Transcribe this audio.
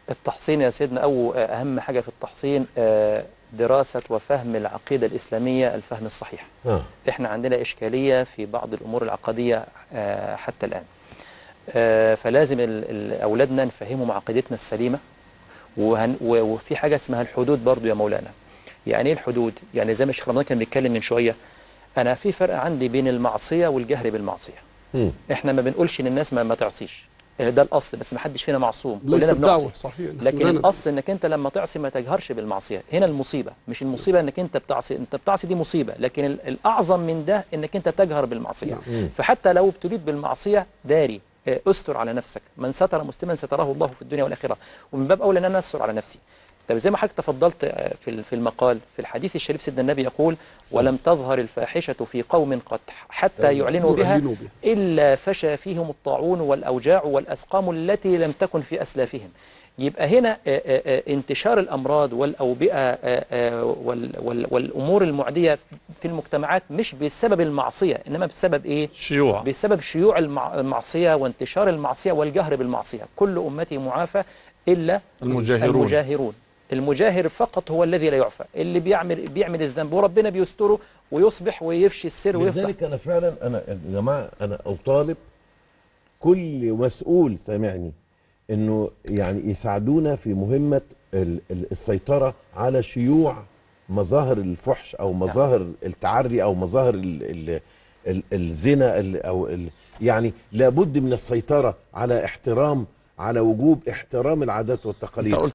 التحصين يا سيدنا، أو أهم حاجة في التحصين دراسة وفهم العقيدة الإسلامية الفهم الصحيح. إحنا عندنا إشكالية في بعض الأمور العقدية حتى الآن. فلازم أولادنا نفهمهم عقيدتنا السليمة. وفي حاجة اسمها الحدود برضو يا مولانا. يعني إيه الحدود؟ يعني زي ما الشيخ رمضان كان بيتكلم من شوية، أنا في فرق عندي بين المعصية والجهر بالمعصية. إحنا ما بنقولش إن الناس ما تعصيش، ده الأصل، بس ما حدش فينا معصوم، ليس كلنا بنعصي. صحيح. لكن الأصل إنك أنت لما تعصي ما تجهرش بالمعصية. هنا المصيبة، مش المصيبة إنك أنت بتعصي، أنت بتعصي دي مصيبة، لكن الأعظم من ده إنك أنت تجهر بالمعصية. فحتى لو ابتليت بالمعصية داري، استر على نفسك. من ستر مسلما ستره الله في الدنيا والآخرة. ومن باب أولى أن أنا أستر على نفسي. طب زي ما حضرتك تفضلت في المقال، في الحديث الشريف سيدنا النبي يقول: ولم تظهر الفاحشة في قوم قط حتى يعلنوا بها إلا فشى فيهم الطاعون والأوجاع والأسقام التي لم تكن في أسلافهم. يبقى هنا انتشار الأمراض والأوبئة والأمور المعدية في المجتمعات مش بسبب المعصية، إنما بسبب إيه؟ شيوع. بسبب شيوع المعصية وانتشار المعصية والجهر بالمعصية. كل أمتي معافى إلا المجاهرون. المجاهر فقط هو الذي لا يعفى، اللي بيعمل الذنب وربنا بيستره ويصبح ويفشي السر ويفضح. لذلك أنا فعلا يا جماعة أنا أطالب كل مسؤول سامعني إنه يعني يساعدونا في مهمة السيطرة على شيوع مظاهر الفحش أو مظاهر التعري أو مظاهر الزنا يعني لابد من السيطرة على وجوب احترام العادات والتقاليد.